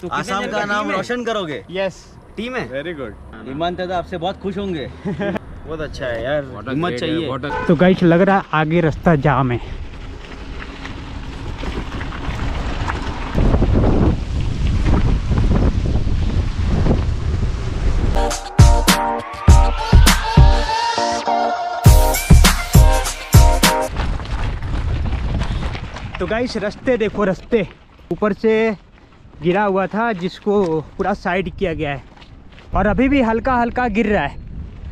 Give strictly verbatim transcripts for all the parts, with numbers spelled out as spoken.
आसाम का नाम रोशन करोगे। यस, टीम है। Very good. ईमान दादा आपसे बहुत खुश होंगे। बहुत अच्छा है यार, हिम्मत चाहिए। तो गाइस लग रहा है आगे रास्ता जाम है। तो गाइस रास्ते देखो, रास्ते ऊपर से गिरा हुआ था जिसको पूरा साइड किया गया है और अभी भी हल्का हल्का गिर रहा है।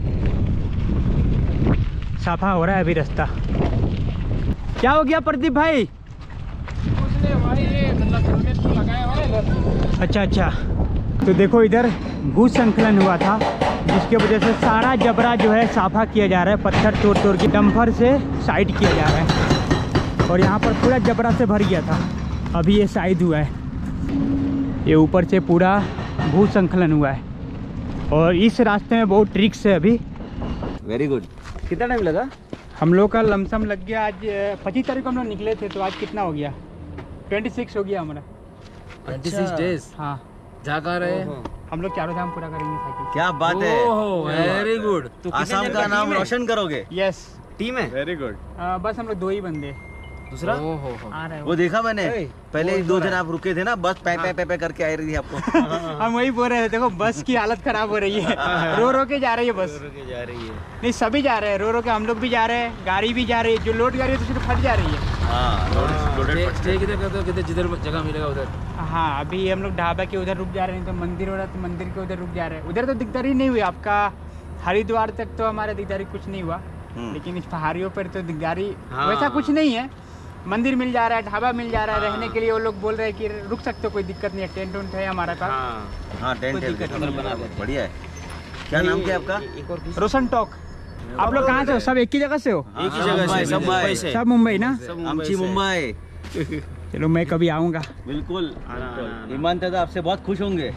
साफा हो रहा है अभी रास्ता। क्या हो गया प्रदीप भाई? कुछ नहीं भाई, ये मतलब हेलमेट तो लगाया हुआ है। अच्छा अच्छा। तो देखो इधर भूस्खलन हुआ था जिसकी वजह से सारा जबरा जो है साफा किया जा रहा है, पत्थर तोड़ तोड़ के डंपर से साइड किया जा रहा है और यहाँ पर पूरा जबरा से भर गया था, अभी ये साइड हुआ है। ये ऊपर से पूरा भूस्खलन हुआ है और इस रास्ते में बहुत ट्रिक्स है अभी। Very good. कितना टाइम लगा? हम लोग का लमसम लग गया, आज पच्चीस तारीख को हम लोग निकले थे तो आज कितना हो गया? छब्बीस हो गया हमारा। छब्बीस डेज। हाँ, जा कर रहे हम लोग चारों धाम पूरा करेंगे साइकिल। क्या बात है, वेरी गुड। आसाम का नाम रोशन करोगे। यस, टीम है। Very good. बस हम लोग दो ही बंदे। दूसरा आ रहे वो देखा मैंने, पहले दो दिन आप रुके थे ना, बस पै पै पै पै करके आ रही थी आपको। हम वही बोल रहे थे, देखो बस की हालत खराब हो रही है, रो रो के जा रही है बस। रो के जा रही है। नहीं सभी जा रहे हैं, रो रो के हम लोग भी जा रहे हैं, गाड़ी भी जा रही है, जो लोड गाड़ी है तो सिर्फ फट जा रही है। स्टे किधर करते हो, किधर जिधर जगह मिलेगा उधर। हाँ, अभी हम लोग ढाबा के उधर रुक जा रहे हैं, तो मंदिर हो रहा है तो मंदिर के उधर रुक जा रहे हैं। उधर तो दिकदारी नहीं हुई, आपका हरिद्वार तक तो हमारे दिकदारी कुछ नहीं हुआ, लेकिन इस पहाड़ियों पर तो दिकदारी वैसा कुछ नहीं है। मंदिर मिल जा रहा है, ढाबा मिल जा रहा है, रहने के लिए वो लोग बोल रहे हैं कि रुक सकते हो, कोई दिक्कत नहीं है, टेंट वेंट है हमारा पास। हाँ टेंट बढ़िया है। क्या नाम क्या आपका? रोशन टॉक। आप लोग कहाँ से हो? सब एक ही जगह से हो? एक ही जगह से, सब मुंबई से। सब मुंबई ना? आमची मुंबई। चलो मैं कभी आऊँगा। बिल्कुल। ईमान दादा आपसे बहुत खुश होंगे।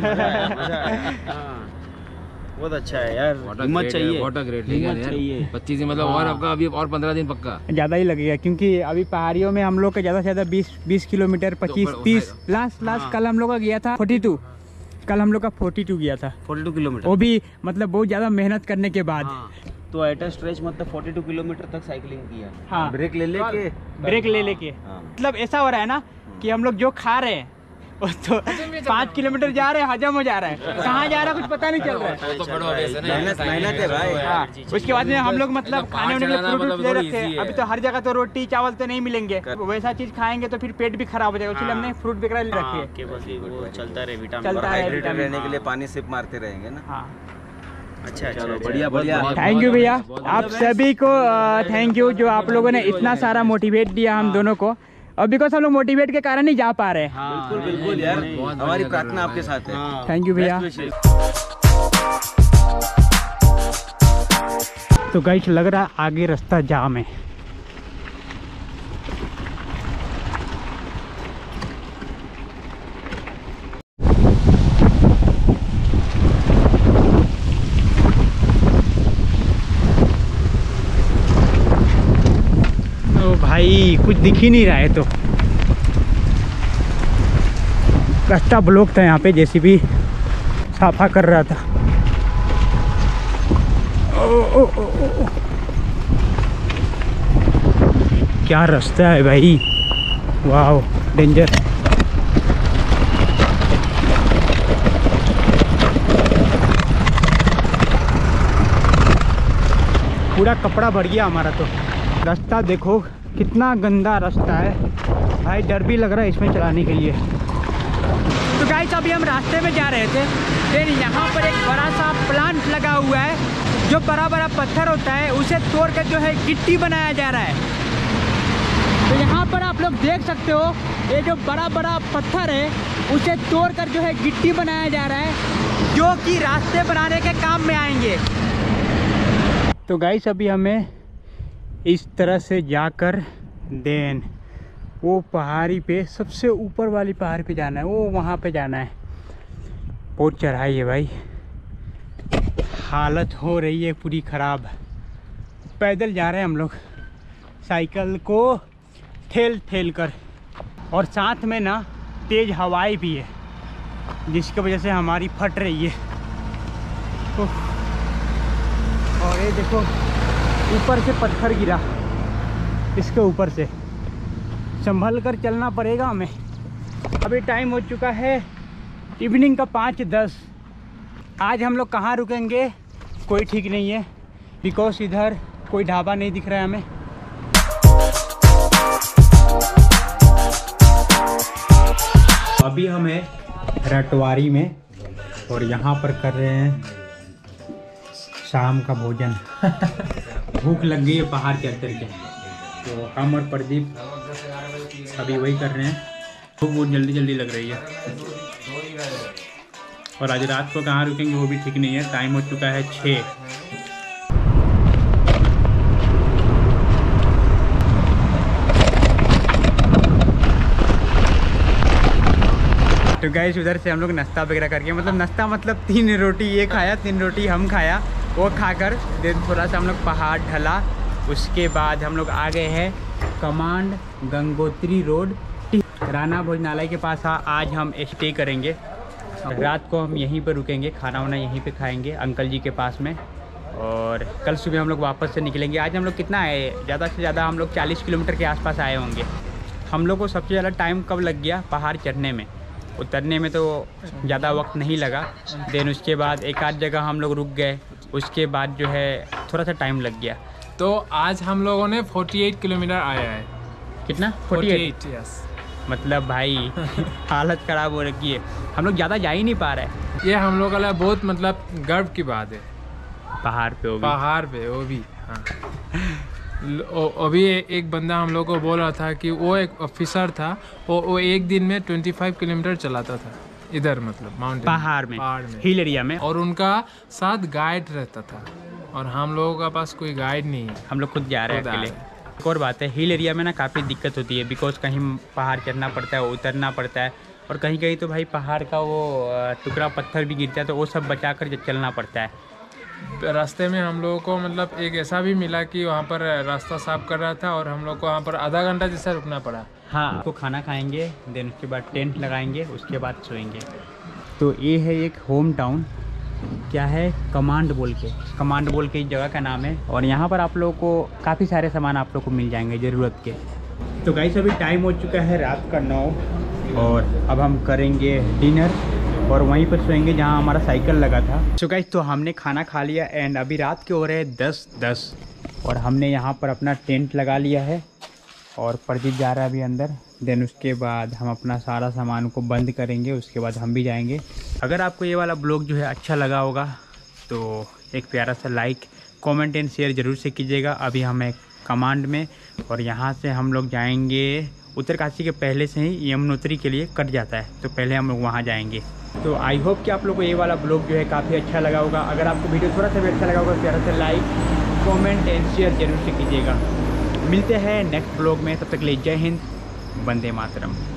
बहुत अच्छा है यार, हिम्मत चाहिए। बहुत ग्रेट चाहिए। पच्चीस मतलब और आपका अभी और पंद्रह दिन पक्का ज़्यादा ही लगेगा क्योंकि अभी पहाड़ियों में हम लोग का ज़्यादा से ज़्यादा बीस बीस किलोमीटर, पच्चीस तीस, लास्ट लास्ट कल हम लोग का गया था बयालीस। कल हम लोग का बयालीस गया था, बयालीस किलोमीटर। वो भी मतलब बहुत ज़्यादा मेहनत करने के बाद। तो एट स्ट्रेच मतलब बयालीस किलोमीटर तक साइकिलिंग किया। हाँ, ब्रेक ले लेके ब्रेक ले लेके मतलब ऐसा हो रहा है ना कि हम लोग जो खा रहे हैं तो पाँच किलोमीटर जा रहे हैं, हजम हो जा रहा है, कहाँ जा रहा है कुछ पता नहीं चल रहा है। मेहनत मेहनत है भाई। हाँ, उसके बाद में हम लोग मतलब खाने वाने के लिए फ्रूट ले रखे हैं। अभी तो हर जगह तो रोटी चावल तो नहीं मिलेंगे, वैसा चीज खाएंगे तो फिर पेट भी खराब हो जाएगा, इसलिए हमने फ्रूट वगैरह ले रखे हैं। चलता रहे विटामिन, चलता रहे हाइड्रेटेड रहने के लिए पानी सिप मारते रहेंगे ना। हाँ, अच्छा चलो बढ़िया बढ़िया। थैंक यू भैया, आप सभी को थैंक यू जो आप लोगों ने इतना सारा मोटिवेट दिया हम दोनों को, और बिकॉज हम लोग मोटिवेट के कारण ही जा पा रहे हैं। हाँ, बिल्कुल बिल्कुल यार, हमारी प्रार्थना आपके साथ है। थैंक यू भैया। तो गाइस लग रहा है आगे रास्ता जाम है। भाई कुछ दिख ही नहीं रहा है, तो रास्ता ब्लॉक था यहाँ पे, जेसीबी साफा कर रहा था। ओ, ओ, ओ, ओ, ओ। क्या रास्ता है भाई, वाह डेंजर। पूरा कपड़ा भर गया हमारा। तो रास्ता देखो कितना गंदा रास्ता है भाई, डर भी लग रहा है इसमें चलाने के लिए। तो गाइस अभी हम रास्ते में जा रहे थे, फिर यहाँ पर एक बड़ा सा प्लांट लगा हुआ है, जो बड़ा बड़ा पत्थर होता है उसे तोड़ कर जो है गिट्टी बनाया जा रहा है। तो यहाँ पर आप लोग देख सकते हो, ये जो बड़ा बड़ा पत्थर है उसे तोड़ कर जो है गिट्टी बनाया जा रहा है, जो कि रास्ते बनाने के काम में आएंगे। तो गाइस अभी हमें इस तरह से जाकर देन वो पहाड़ी पे, सबसे ऊपर वाली पहाड़ी पे जाना है, वो वहाँ पे जाना है। बहुत चढ़ाई है भाई, हालत हो रही है पूरी ख़राब। पैदल जा रहे हैं हम लोग, साइकिल को ठेल ठेल कर, और साथ में ना तेज़ हवाएं भी है, जिसकी वजह से हमारी फट रही है। और ये देखो ऊपर से पत्थर गिरा, इसके ऊपर से संभल कर चलना पड़ेगा हमें। अभी टाइम हो चुका है इवनिंग का पाँच दस। आज हम लोग कहाँ रुकेंगे कोई ठीक नहीं है, बिकॉज इधर कोई ढाबा नहीं दिख रहा है हमें। अभी हम हैं रटवारी में और यहाँ पर कर रहे हैं शाम का भोजन। भूख लग गई है पहाड़ चढ़ कर के, तो हम और प्रदीप अभी वही कर रहे हैं। भूख बहुत जल्दी जल्दी लग रही है। और आज रात को कहाँ रुकेंगे वो भी ठीक नहीं है। टाइम हो चुका है छः। तो गाइस उधर से हम लोग नाश्ता वगैरह करके, मतलब नाश्ता मतलब तीन रोटी ये खाया, तीन रोटी हम खाया, वो खाकर देन थोड़ा सा हम लोग पहाड़ ढला। उसके बाद हम लोग आ गए हैं कमांड गंगोत्री रोड राणा भोजनालय के पास। आज हम स्टे करेंगे, रात को हम यहीं पर रुकेंगे, खाना वाना यहीं पे खाएंगे अंकल जी के पास में। और कल सुबह हम लोग वापस से निकलेंगे। आज हम लोग कितना आए, ज़्यादा से ज़्यादा हम लोग चालीस किलोमीटर के आसपास आए होंगे। हम लोग को सबसे ज़्यादा टाइम कब लग गया, पहाड़ चढ़ने में। उतरने में तो ज़्यादा वक्त नहीं लगा। देन उसके बाद एक आध जगह हम लोग रुक गए, उसके बाद जो है थोड़ा सा टाइम लग गया। तो आज हम लोगों ने अड़तालीस किलोमीटर आया है। कितना? अड़तालीस, यस। मतलब भाई हालत ख़राब हो रखी है, हम लोग ज़्यादा जा ही नहीं पा रहे। ये हम लोग के लिए बहुत मतलब गर्व की बात है। पहाड़ पे वो भी पहाड़ पे वो भी हाँ। अभी एक बंदा हम लोग को बोल रहा था कि वो एक ऑफिसर था, वो वो एक दिन में पच्चीस किलोमीटर चलाता था इधर, मतलब माउंटेन पहाड़ में, पहाड़ में, हिल एरिया में। और उनका साथ गाइड रहता था, और हम लोगों का पास कोई गाइड नहीं है, हम लोग खुद जा रहे हैं अकेले। एक और बात है, हिल एरिया में ना काफ़ी दिक्कत होती है, बिकॉज कहीं पहाड़ चढ़ना पड़ता है, उतरना पड़ता है, और कहीं कहीं तो भाई पहाड़ का वो टुकड़ा पत्थर भी गिरता है, तो वो सब बचा कर चलना पड़ता है। रास्ते में हम लोगों को मतलब एक ऐसा भी मिला कि वहाँ पर रास्ता साफ कर रहा था, और हम लोग को वहाँ पर आधा घंटा जैसा रुकना पड़ा। हाँ, तो खाना खाएंगे, देन उसके बाद टेंट लगाएंगे, उसके बाद सोएंगे। तो ये है एक होम टाउन, क्या है, कमांड बोल के, कमांड बोल के इस जगह का नाम है। और यहाँ पर आप लोगों को काफ़ी सारे सामान आप लोग को मिल जाएंगे ज़रूरत के। तो गाइस अभी टाइम हो चुका है रात का नौ, और अब हम करेंगे डिनर और वहीं पर सोएंगे जहाँ हमारा साइकिल लगा था। सो गाइस तो हमने खाना खा लिया एंड अभी रात के हो रहे हैं दस दस, और हमने यहाँ पर अपना टेंट लगा लिया है, और प्रदीप जा रहा है अभी अंदर। देन उसके बाद हम अपना सारा सामान को बंद करेंगे, उसके बाद हम भी जाएंगे। अगर आपको ये वाला ब्लॉग जो है अच्छा लगा होगा तो एक प्यारा सा लाइक, कमेंट एंड शेयर ज़रूर से कीजिएगा। अभी हम एक कमांड में, और यहाँ से हम लोग जाएंगे उत्तरकाशी के पहले से ही यमुनोत्री के लिए कट जाता है, तो पहले हम लोग वहाँ जाएंगे। तो आई होप कि आप लोगों को ये वाला ब्लॉग जो है काफ़ी अच्छा लगा होगा। अगर आपको वीडियो थोड़ा सा भी अच्छा लगा होगा तो प्यारा सा लाइक, कमेंट एंड शेयर जरूर से कीजिएगा। मिलते हैं नेक्स्ट ब्लॉग में, तब तक के लिए जय हिंद, वंदे मातरम।